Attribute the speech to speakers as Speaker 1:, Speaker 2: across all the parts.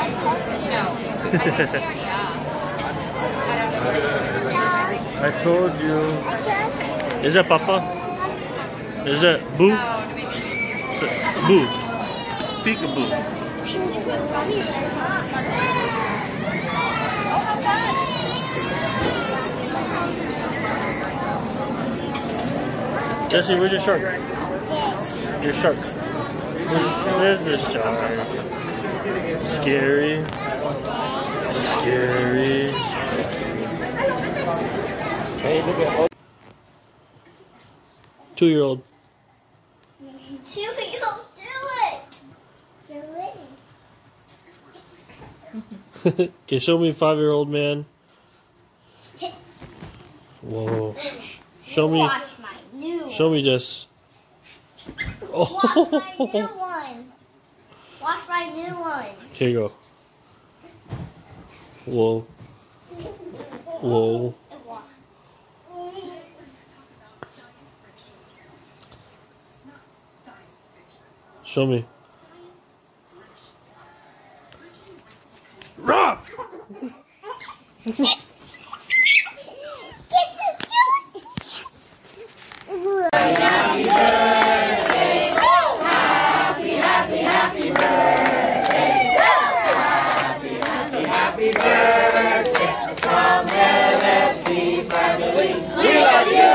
Speaker 1: I told you. Is that Papa? Is that Boo? Boo. Peekaboo. Jesse, where's your shark? Your shark. There's the shark. Scary. Scary. Hey, look at all. 2-year-old.
Speaker 2: 2-year-old, do it.
Speaker 1: Okay, show me 5-year-old man. Whoa. Show me.
Speaker 2: Watch my new one.
Speaker 1: Show me just.
Speaker 2: Oh. Watch my new one. Watch my new one.
Speaker 1: Okay, go. Whoa. Whoa. Show me. Rock!
Speaker 2: Happy birthday! Happy, happy, happy birthday! Happy, happy, happy birthday from LFC family. We love you!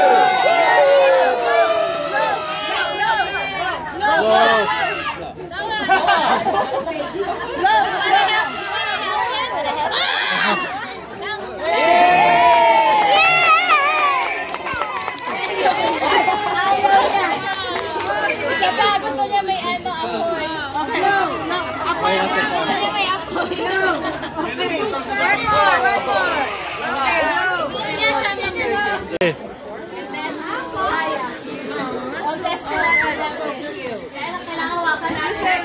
Speaker 3: Gusto niya may ano, apoy. Okay. No, apoy. Gusto niya may apoy. No. Wait more. Okay, no. Gusto niya siya minurder. And then apoy. Oh, that's the one that was cute. Kailangan hawakan natin.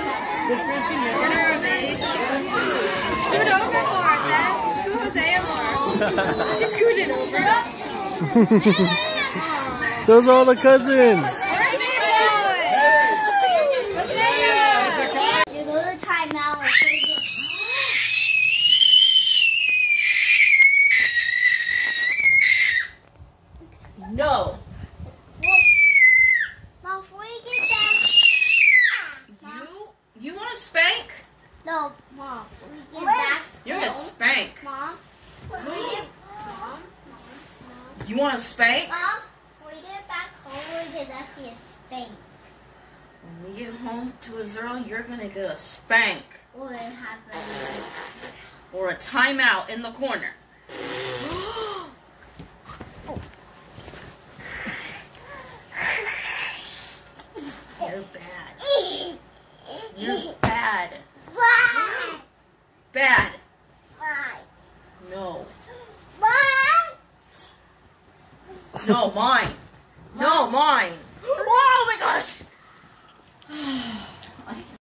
Speaker 3: Scoot over more, then. Scoot Hosea more. She scooted over.
Speaker 1: Those are all the cousins.
Speaker 3: No.
Speaker 2: Mom, before you get back.
Speaker 3: You want to spank?
Speaker 2: No, Mom. When we get back.
Speaker 3: You're gonna spank.
Speaker 2: Mom. Mom.
Speaker 3: You want to spank?
Speaker 2: Mom. When we get back home, we're gonna see a spank.
Speaker 3: When we get home to Azura, you're gonna get a spank.
Speaker 2: Or have a.
Speaker 3: Or a timeout in the corner. You're bad. You're bad. Bad. No. No, mine. No, mine.